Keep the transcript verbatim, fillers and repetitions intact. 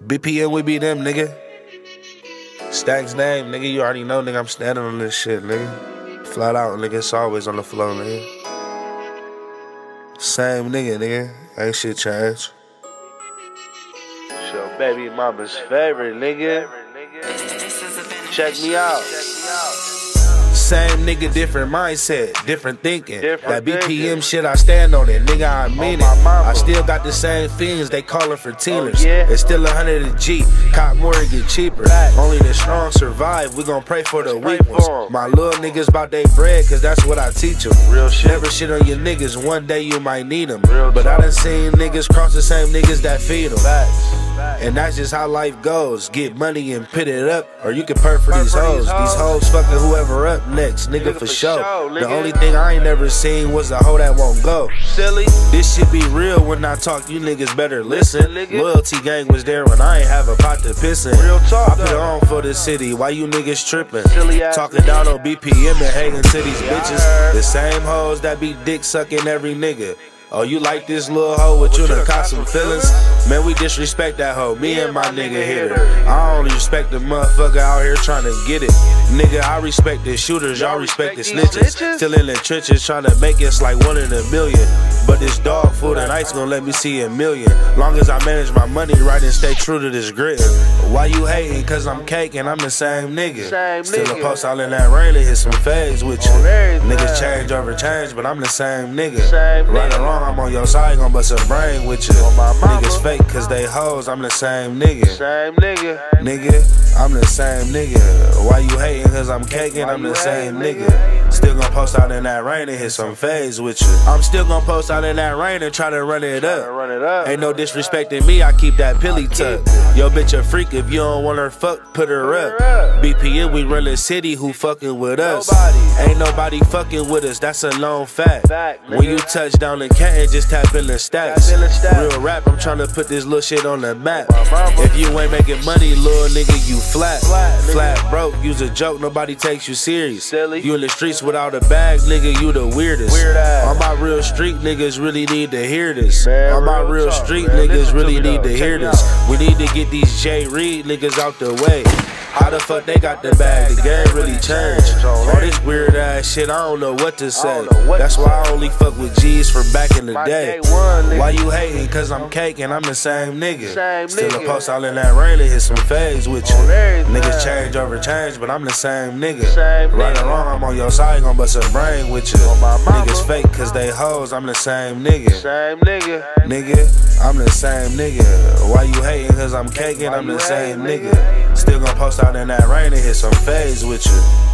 B P M, we be them, nigga. Stacks name, nigga, you already know, nigga, I'm standing on this shit, nigga. Flat out, nigga, it's always on the floor, nigga. Same nigga, nigga, ain't shit changed. It's your baby mama's favorite, nigga. Check me out. Same nigga, different mindset, different thinking. Different that B P M thinking. Shit, I stand on it, nigga, I mean it. I still got the same fiends, they callin' for tealers. Oh, yeah. It's still a hundred a G, cop more and get cheaper. Right. Only the strong survive, we gon' pray for the weak ones. My little niggas bout they bread, cause that's what I teach them. Real shit. Never shit on your niggas, one day you might need them. Real but talk. I done seen niggas cross the same niggas that feed them. Facts. And that's just how life goes. Get money and pit it up, or you can perk for these hoes. These hoes fucking whoever up next, nigga, nigga for, for sure. Show, the only thing I ain't never seen was a hoe that won't go. Silly. This shit be real when I talk, you niggas better listen. Loyalty gang was there when I ain't have a pot to piss in. Real talk, I put it on for the city, why you niggas tripping? Talking down on B P M and hanging to these bitches. The same hoes that be dick sucking every nigga. Oh, you like this little hoe with you done caught some feelings? Man, we disrespect that hoe, me and my nigga hit her. I only respect the motherfucker out here trying to get it. Nigga, I respect the shooters, y'all respect the snitches. Still in the trenches trying to make us like one in a million. But this dog food and ice gon' let me see a million. Long as I manage my money right and stay true to this grit. Why you hating? Cause I'm caking, I'm the same nigga. Still a post all in that rain and hit some fades with you. Niggas change over change, but I'm the same nigga. Right or wrong, I'm on your side, gon' bust a brain with you. Niggas fake cause they hoes, I'm the same nigga. Same nigga. Nigga, I'm the same nigga. Why you hating? Cause I'm caking, I'm the same nigga. Still gon' post out in that rain and hit some fades with you. I'm still gon' post out in that rain and try to run it up. Ain't no disrespecting me, I keep that pilly tucked. Yo bitch a freak, if you don't want her fuck, put her up. B P M, we run the city, who fucking with us? Ain't nobody fucking with us, that's a lone fact. When you touch down in Canton, just tap in the stacks. Real rap, I'm tryna put this little shit on the map. If you ain't making money, little nigga, you flat. Flat broke, use a joke, nobody takes you serious. You in the streets without a bag, nigga, you the weirdest. All my real street niggas really need to hear this. All my real street niggas really need to hear this. We need to get these J Reed niggas out the way. How the fuck they got the bag? The game really changed. All this weird ass shit, I don't know what to say. That's why I only fuck with G's from back in the day. Why you hating? Cause I'm caking, I'm the same nigga. Still a post all in that rain and hit some fades with you. Niggas change over change, but I'm the same nigga. Right or wrong, I'm on your side, gon' bust a brain with you. Niggas fake cause they hoes, I'm the same nigga. Same nigga. Nigga, I'm the same nigga. Why you hating? Cause I'm caking, I'm the same nigga. Still gon' post out in that rain and hit some fades with you.